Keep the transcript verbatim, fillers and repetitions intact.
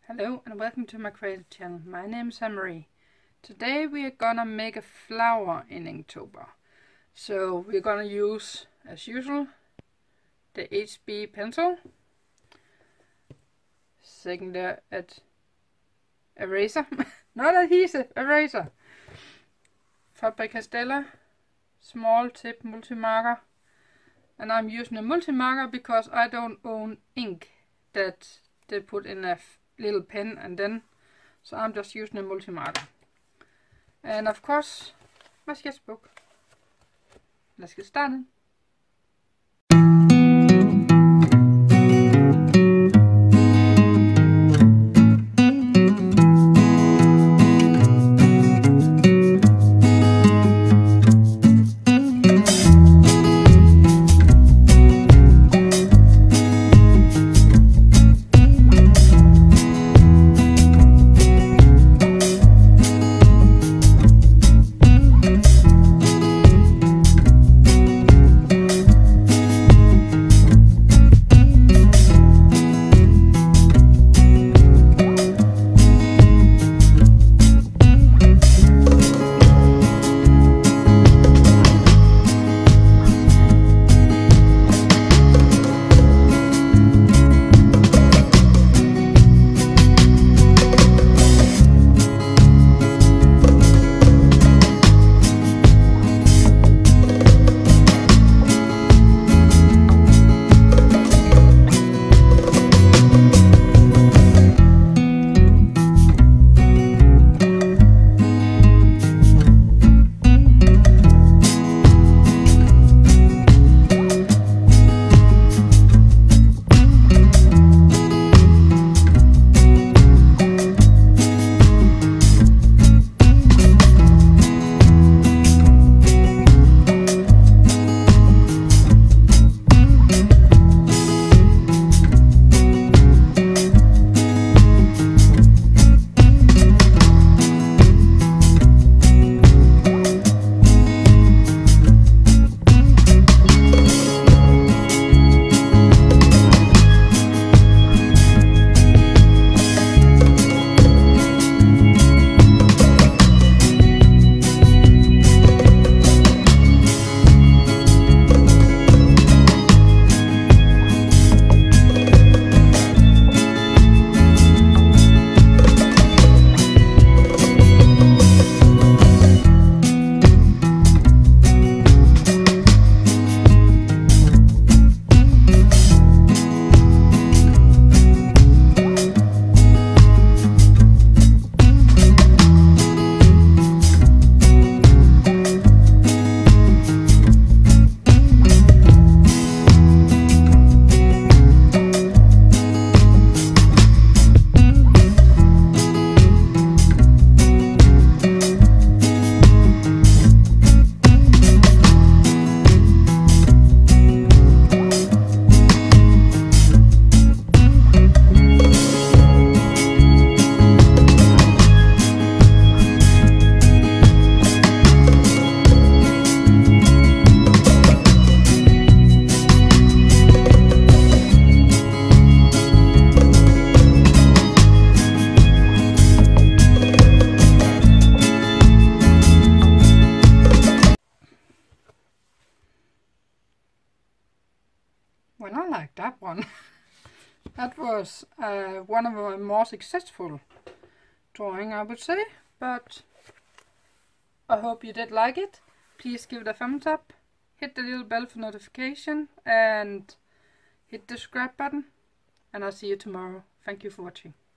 Hello and welcome to my creative channel. My name is Anne-Marie. Today we are gonna make a flower in Inktober. So we're gonna use, as usual, the H B pencil. Second at eraser, not adhesive, eraser. Faber-Castell small tip multi-marker. And I'm using a multi-marker because I don't own ink that they put in a little pen and then, so I'm just using a multi-marker. And of course, my sketchbook. Let's get started. Well, I like that one. That was uh, one of my more successful drawing, I would say. But I hope you did like it. Please give it a thumbs up. Hit the little bell for notification. And hit the subscribe button. And I'll see you tomorrow. Thank you for watching.